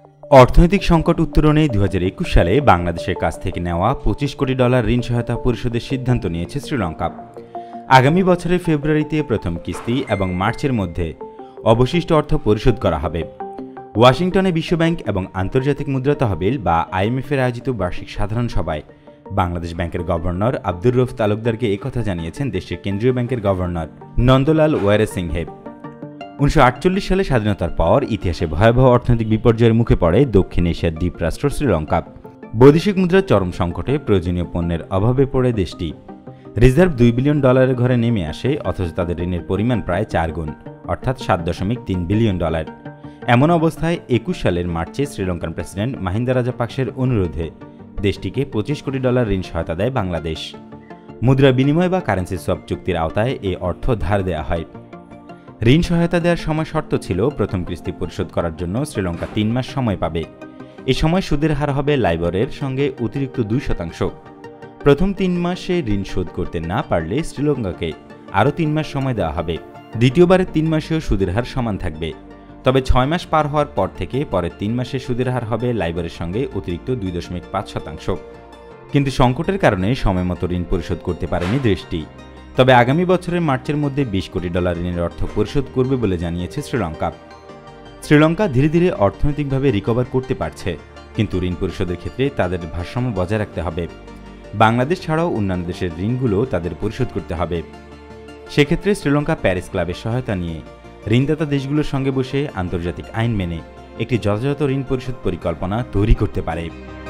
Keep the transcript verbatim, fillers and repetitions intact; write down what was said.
অর্থনৈতিক সংকট উত্তরণে দুই হাজার একুশ সালে বাংলাদেশের কাছ থেকে নেওয়া পঁচিশ কোটি ডলার ঋণ সহায়তা পরিশোধের সিদ্ধান্ত নিয়েছে শ্রীলঙ্কা। আগামী বছরের ফেব্রুয়ারিতে প্রথম কিস্তি এবং মার্চের মধ্যে অবশিষ্ট অর্থ পরিশোধ করা হবে। ওয়াশিংটনে বিশ্বব্যাংক এবং আন্তর্জাতিক মুদ্রা তহবিল বা আইএমএফের আয়োজিত বার্ষিক সাধারণ সভায় বাংলাদেশ ব্যাংকের গভর্নর আব্দুর রউফ তালুকদারকে একথা জানিয়েছেন দেশটির কেন্দ্রীয় ব্যাংকের গভর্নর নন্দলাল ওয়ারেসিংহে। উনিশশো আটচল্লিশ সালে স্বাধীনতার পর ইতিহাসে ভয়াবহ অর্থনৈতিক বিপর্যয়ের মুখে পড়ে দক্ষিণ এশিয়ার দ্বীপরাষ্ট্র শ্রীলঙ্কা। বৈদেশিক মুদ্রার চরম সংকটে প্রয়োজনীয় পণ্যের অভাবে পড়ে দেশটি। রিজার্ভ দুই বিলিয়ন ডলারের ঘরে নেমে আসে, অথচ তাদের ঋণের পরিমাণ প্রায় চার গুণ, অর্থাৎ সাত দশমিক তিন বিলিয়ন ডলার। এমন অবস্থায় একুশ সালের মার্চে শ্রীলঙ্কান প্রেসিডেন্ট মাহিন্দা রাজাপাকসের অনুরোধে দেশটিকে পঁচিশ কোটি ডলার ঋণ সহায়তা দেয় বাংলাদেশ। মুদ্রা বিনিময় বা কারেন্সি সোয়াপ চুক্তির আওতায় এ অর্থ ধার দেওয়া হয়। ঋণ সহায়তা দেওয়ার সময় শর্ত ছিল প্রথম কিস্তি পরিশোধ করার জন্য শ্রীলঙ্কা তিন মাস সময় পাবে। এ সময় সুদের হার হবে লাইবরের সঙ্গে অতিরিক্ত দুই শতাংশ। প্রথম তিন মাসে ঋণ শোধ করতে না পারলে শ্রীলঙ্কাকে আরও তিন মাস সময় দেওয়া হবে। দ্বিতীয়বারের তিন মাসেও সুদের হার সমান থাকবে, তবে ছয় মাস পার হওয়ার পর থেকে পরের তিন মাসে সুদের হার হবে লাইবরের সঙ্গে অতিরিক্ত দুই দশমিক পাঁচ শতাংশ। কিন্তু সংকটের কারণে সময়মতো ঋণ পরিশোধ করতে পারেনি দেশটি। তবে আগামী বছরের মার্চের মধ্যে বিশ কোটি ডলার ঋণের অর্থ পরিশোধ করবে বলে জানিয়েছে শ্রীলঙ্কা। শ্রীলঙ্কা ধীরে ধীরে অর্থনৈতিকভাবে রিকভার করতে পারছে, কিন্তু ঋণ পরিশোধের ক্ষেত্রে তাদের ভারসাম্য বজায় রাখতে হবে। বাংলাদেশ ছাড়াও অন্যান্য দেশের ঋণগুলো তাদের পরিশোধ করতে হবে। সেক্ষেত্রে শ্রীলঙ্কা প্যারিস ক্লাবের সহায়তা নিয়ে ঋণদাতা দেশগুলোর সঙ্গে বসে আন্তর্জাতিক আইন মেনে একটি যথাযথ ঋণ পরিশোধ পরিকল্পনা তৈরি করতে পারে।